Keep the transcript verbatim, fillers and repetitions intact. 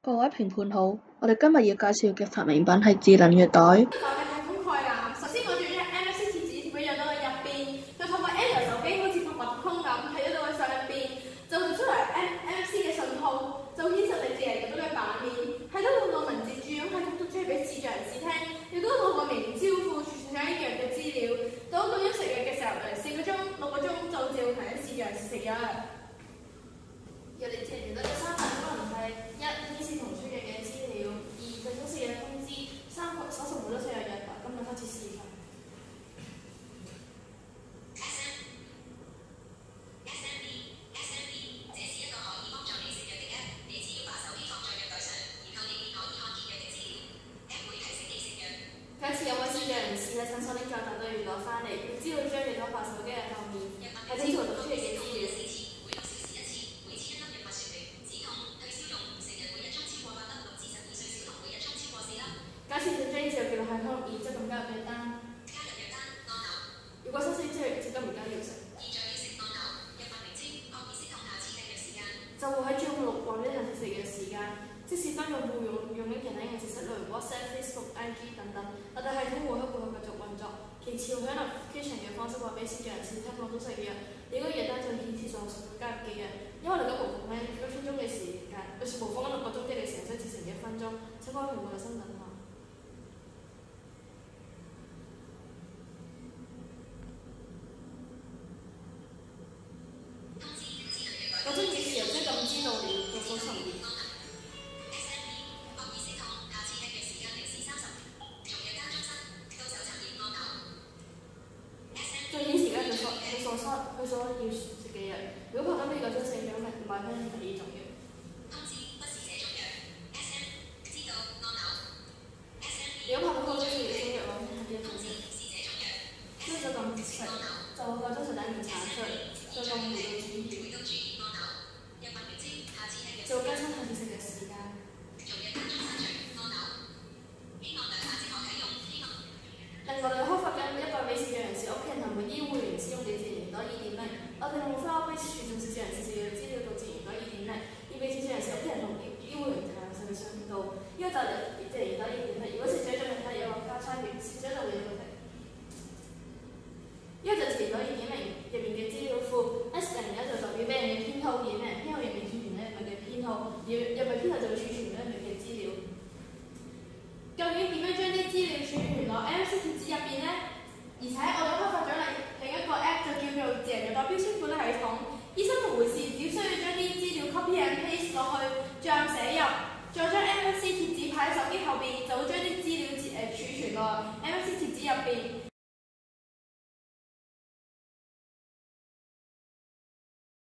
各位評判好，我哋今日要介紹嘅發明品係智能藥袋。 就係系統概覽。首先我將 M S C 貼紙俾入到去入邊，就透過 Android 手機好似發密通咁睇到到去上入邊，就做出嚟 M M C 嘅信號，就顯示你自己入到嘅版面，係都用到文字注音系統讀出嚟俾視障人士聽，亦都透過明招庫儲存上一樣嘅資料，到咁樣食藥嘅時候，誒四個鐘、六個鐘就照提醒視障人士食藥。藥理前面咧三大功能係一顯示同出藥嘅資料，二提供食藥通知，三搜尋好多食藥藥袋。咁就開始試啦。假設有位視障人士喺診所拎咗大堆藥袋翻嚟，佢只要將藥袋放手機嘅後面，係清楚讀出嚟嘅資料。假設佢將資料記錄喺系統，然之後咁加入藥單。如果申請之後接得唔加要食，就會喺帳目錄話俾你聽食嘅時間。即使當用戶用用緊其他應用程式，例如 WhatsApp、Facebook、I G 等等，我哋系統會喺背後繼續運作。其次會喺 notification 嘅方式話俾視障人士聽放咗食藥，你嗰個藥單就顯示上述加入嘅藥。因為你而家模仿咧一分鐘嘅時間，有時模仿緊六個鐘，即係你成日設成一分鐘，請各位用戶嘅身等下。我中意時候即係咁知道了，就搜尋了。再顯示咧佢所佢所需佢所要食嘅藥。如果拍緊呢個張成長係唔係分係呢種藥？如果拍到嗰張係呢種藥嘅話，係呢一種藥。跟住就咁食，就個張實體面產出，再咁回到主頁。就更新下次食嘅時間。另外，我哋開發緊一個俾視障人士屋企人同埋醫護人士用嘅智能藥袋二點零。我哋用 Firebase 傳送視障人士食藥資料到智能藥袋二點零，而俾視障人士屋企人同醫護人員上嘅上到。呢個就係智能藥袋二點零。如果視障者仲係有個交叉面，視障就會有個停。呢個就係智能藥袋二點零入面嘅資料庫 ，S 零咧就代表俾人嘅編號，二點零編號入面儲存咧人嘅編號，而入面編號就會儲存咧人嘅資料。究竟點樣將啲資料儲存落 M S C 貼紙入邊呢？而且我哋開發咗另另一個 app 就叫做智能藥袋標籤管理系統。醫生同護士只需要將啲資料 copy and paste 落去，再寫入，再將 M S C 貼紙擺喺手機後邊，就會將啲資料誒儲存落 M S C 貼紙入邊。